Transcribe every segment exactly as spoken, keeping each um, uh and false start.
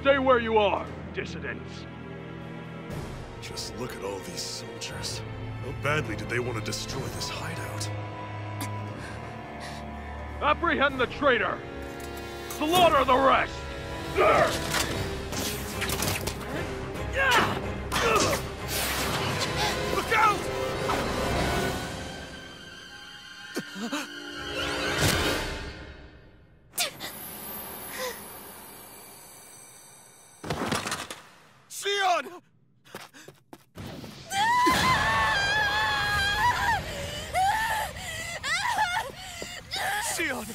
Stay where you are, dissidents. Just look at all these soldiers. How badly did they want to destroy this hideout? Apprehend the traitor! Slaughter the rest! Look out! Sion! Sion!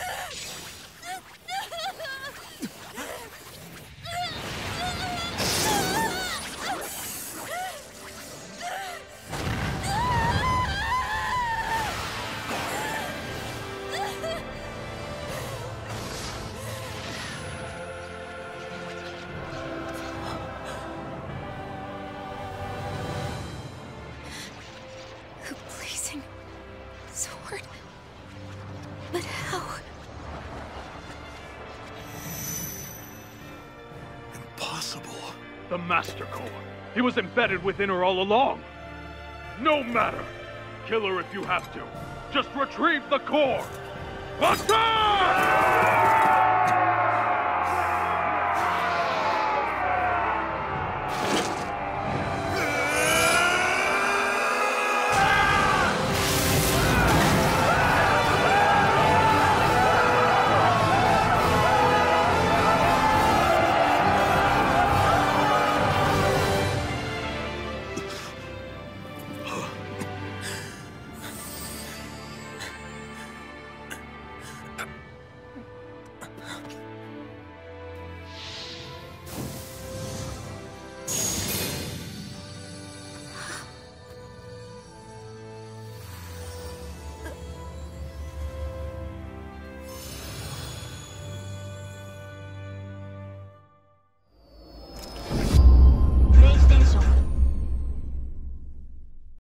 A blazing sword. But how? Impossible. The Master Core. He was embedded within her all along. No matter. Kill her if you have to. Just retrieve the core. Attack!